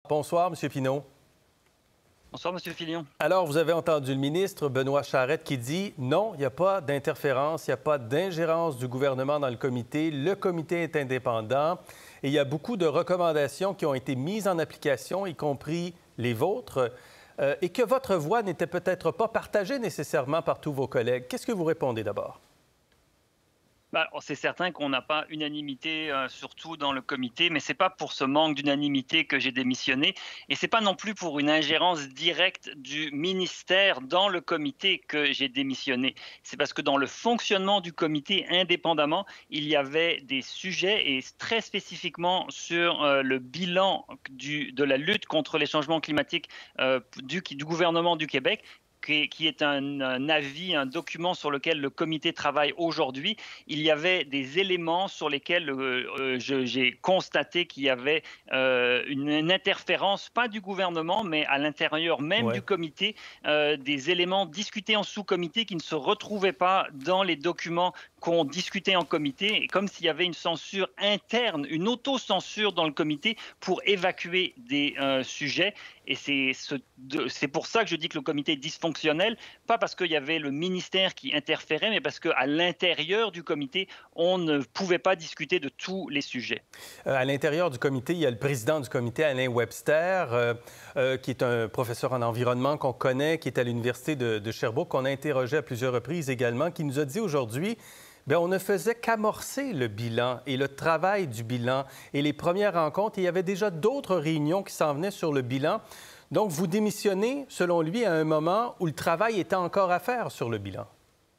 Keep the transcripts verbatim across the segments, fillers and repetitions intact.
Bonsoir, M. Pinault. Bonsoir, M. Filion. Alors, vous avez entendu le ministre Benoît Charette qui dit non, il n'y a pas d'interférence, il n'y a pas d'ingérence du gouvernement dans le comité. Le comité est indépendant et il y a beaucoup de recommandations qui ont été mises en application, y compris les vôtres, euh, et que votre voix n'était peut-être pas partagée nécessairement par tous vos collègues. Qu'est-ce que vous répondez d'abord? Ben, c'est certain qu'on n'a pas unanimité, euh, surtout dans le comité, mais ce n'est pas pour ce manque d'unanimité que j'ai démissionné. Et ce n'est pas non plus pour une ingérence directe du ministère dans le comité que j'ai démissionné. C'est parce que dans le fonctionnement du comité indépendamment, il y avait des sujets, et très spécifiquement sur euh, le bilan du, de la lutte contre les changements climatiques euh, du, du gouvernement du Québec, qui est un, un avis, un document sur lequel le comité travaille aujourd'hui. Il y avait des éléments sur lesquels euh, j'ai constaté qu'il y avait euh, une, une interférence, pas du gouvernement, mais à l'intérieur même Ouais. du comité, euh, des éléments discutés en sous-comité qui ne se retrouvaient pas dans les documents qu'on discutait en comité, et comme s'il y avait une censure interne, une auto-censure dans le comité pour évacuer des euh, sujets. Et c'est ce, pour ça que je dis que le comité est dysfonctionnel, pas parce qu'il y avait le ministère qui interférait, mais parce qu'à l'intérieur du comité, on ne pouvait pas discuter de tous les sujets. Euh, à l'intérieur du comité, il y a le président du comité, Alain Webster, euh, euh, qui est un professeur en environnement qu'on connaît, qui est à l'Université de, de Sherbrooke, qu'on a interrogé à plusieurs reprises également, qui nous a dit aujourd'hui... Bien, on ne faisait qu'amorcer le bilan et le travail du bilan et les premières rencontres. Et il y avait déjà d'autres réunions qui s'en venaient sur le bilan. Donc, vous démissionnez, selon lui, à un moment où le travail était encore à faire sur le bilan.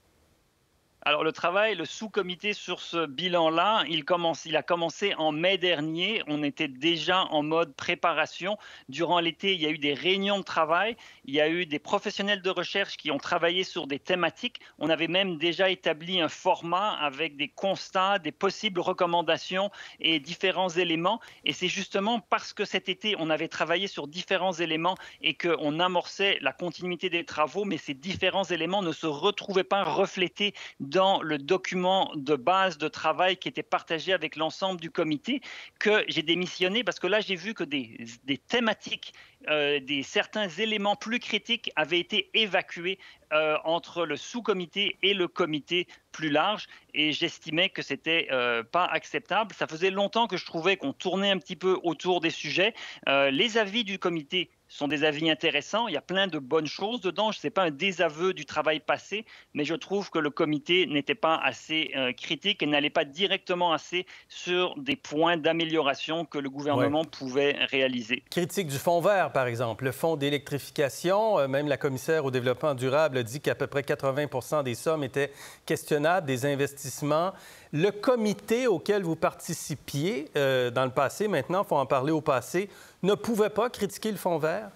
Alors, le travail, le sous-comité sur ce bilan-là, il, il a commencé en mai dernier. On était déjà en mode préparation. Durant l'été, il y a eu des réunions de travail. Il y a eu des professionnels de recherche qui ont travaillé sur des thématiques. On avait même déjà établi un format avec des constats, des possibles recommandations et différents éléments. Et c'est justement parce que cet été, on avait travaillé sur différents éléments et qu'on amorçait la continuité des travaux, mais ces différents éléments ne se retrouvaient pas reflétés dans dans le document de base de travail qui était partagé avec l'ensemble du comité, que j'ai démissionné parce que là, j'ai vu que des, des thématiques, euh, des, certains éléments plus critiques avaient été évacués euh, entre le sous-comité et le comité plus large, et j'estimais que c'était euh, pas acceptable. Ça faisait longtemps que je trouvais qu'on tournait un petit peu autour des sujets. Euh, les avis du comité sont des avis intéressants. Il y a plein de bonnes choses dedans. Ce n'est pas un désaveu du travail passé, mais je trouve que le comité n'était pas assez euh, critique et n'allait pas directement assez sur des points d'amélioration que le gouvernement ouais. pouvait réaliser. Critique du fonds vert, par exemple. Le fonds d'électrification, euh, même la commissaire au développement durable a dit qu'à peu près quatre-vingts pour cent des sommes étaient questionnables, des investissements. Le comité auquel vous participiez euh, dans le passé, maintenant, il faut en parler au passé, ne pouvait pas critiquer le fonds vert?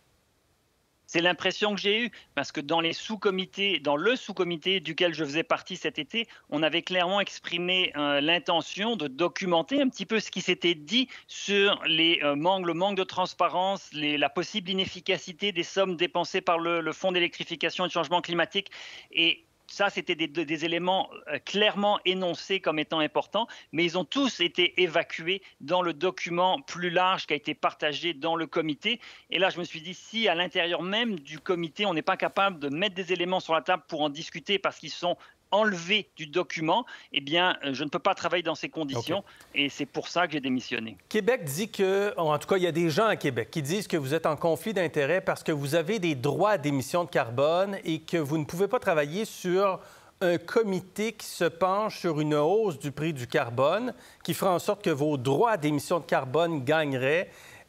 C'est l'impression que j'ai eue, parce que dans les sous-comités, dans le sous-comité duquel je faisais partie cet été, on avait clairement exprimé euh, l'intention de documenter un petit peu ce qui s'était dit sur les, euh, manques, le manque de transparence, les, la possible inefficacité des sommes dépensées par le, le Fonds d'électrification et de changement climatique. Et ça, c'était des, des éléments euh, clairement énoncés comme étant importants, mais ils ont tous été évacués dans le document plus large qui a été partagé dans le comité. Et là, je me suis dit, si à l'intérieur même du comité, on n'est pas capable de mettre des éléments sur la table pour en discuter parce qu'ils sont enlevé du document, eh bien, je ne peux pas travailler dans ces conditions. Okay. Et c'est pour ça que j'ai démissionné. Québec dit que, en tout cas, il y a des gens à Québec qui disent que vous êtes en conflit d'intérêts parce que vous avez des droits d'émission de carbone et que vous ne pouvez pas travailler sur un comité qui se penche sur une hausse du prix du carbone, qui fera en sorte que vos droits d'émission de carbone gagneraient.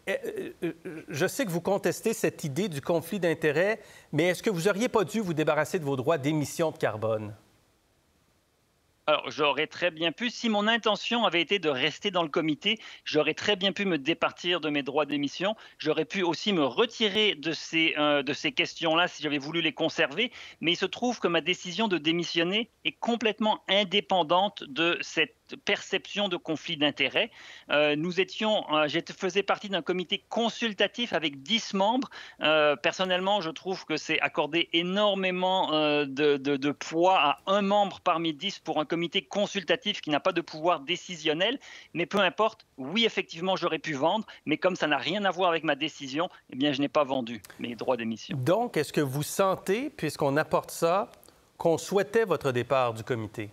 Je sais que vous contestez cette idée du conflit d'intérêts, mais est-ce que vous n'auriez pas dû vous débarrasser de vos droits d'émission de carbone? Alors, j'aurais très bien pu, si mon intention avait été de rester dans le comité, j'aurais très bien pu me départir de mes droits d'émission. J'aurais pu aussi me retirer de ces, euh, de ces questions-là si j'avais voulu les conserver. Mais il se trouve que ma décision de démissionner est complètement indépendante de cette cette perception de conflit d'intérêts. Euh, nous étions, euh, je faisais partie d'un comité consultatif avec dix membres. Euh, personnellement, je trouve que c'est accorder énormément euh, de, de, de poids à un membre parmi dix pour un comité consultatif qui n'a pas de pouvoir décisionnel. Mais peu importe, oui, effectivement, j'aurais pu vendre, mais comme ça n'a rien à voir avec ma décision, eh bien, je n'ai pas vendu mes droits d'émission. Donc, est-ce que vous sentez, puisqu'on apporte ça, qu'on souhaitait votre départ du comité?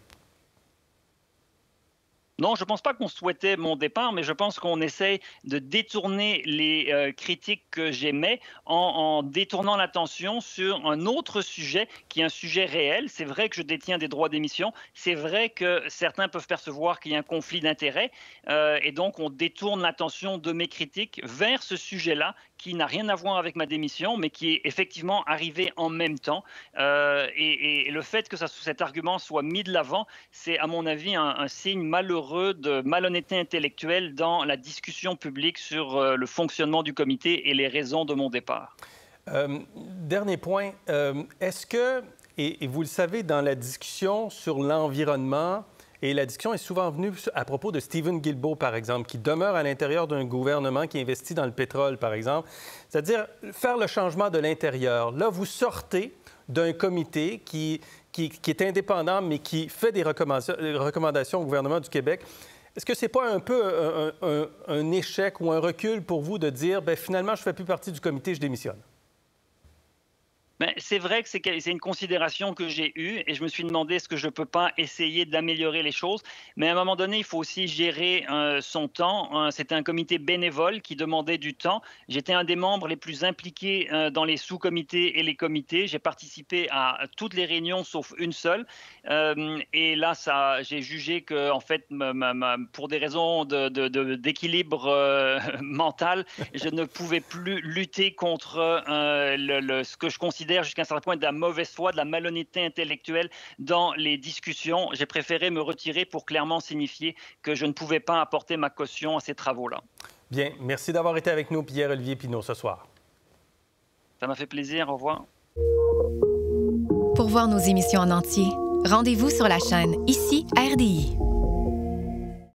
Non, je ne pense pas qu'on souhaitait mon départ, mais je pense qu'on essaye de détourner les euh, critiques que j'émets en, en détournant l'attention sur un autre sujet qui est un sujet réel. C'est vrai que je détiens des droits d'émission. C'est vrai que certains peuvent percevoir qu'il y a un conflit d'intérêts. Euh, et donc, on détourne l'attention de mes critiques vers ce sujet-là qui n'a rien à voir avec ma démission, mais qui est effectivement arrivé en même temps. Euh, et, et le fait que ça, cet argument soit mis de l'avant, c'est à mon avis un, un signe malheureux de malhonnêteté intellectuelle dans la discussion publique sur euh, le fonctionnement du comité et les raisons de mon départ. Euh, dernier point, euh, est-ce que, et, et vous le savez, dans la discussion sur l'environnement, et la discussion est souvent venue à propos de Stephen Guilbeault, par exemple, qui demeure à l'intérieur d'un gouvernement qui investit dans le pétrole, par exemple, c'est-à-dire faire le changement de l'intérieur. Là, vous sortez d'un comité qui, qui, qui est indépendant, mais qui fait des recommandations, recommandations au gouvernement du Québec. Est-ce que ce n'est pas un peu un, un, un échec ou un recul pour vous de dire, bien, finalement, je ne fais plus partie du comité, je démissionne? Ben, c'est vrai que c'est une considération que j'ai eue et je me suis demandé est-ce que je ne peux pas essayer d'améliorer les choses. Mais à un moment donné, il faut aussi gérer euh, son temps. Euh, C'était un comité bénévole qui demandait du temps. J'étais un des membres les plus impliqués euh, dans les sous-comités et les comités. J'ai participé à toutes les réunions sauf une seule. Euh, et là, j'ai jugé que, en fait, ma, ma, ma, pour des raisons d'équilibre de, de, euh, mental, je ne pouvais plus lutter contre euh, le, le, ce que je considère jusqu'à un certain point de la mauvaise foi, de la malhonnêteté intellectuelle dans les discussions. J'ai préféré me retirer pour clairement signifier que je ne pouvais pas apporter ma caution à ces travaux-là. Bien. Merci d'avoir été avec nous, Pierre-Olivier Pinault, ce soir. Ça m'a fait plaisir. Au revoir. Pour voir nos émissions en entier, rendez-vous sur la chaîne Ici R D I.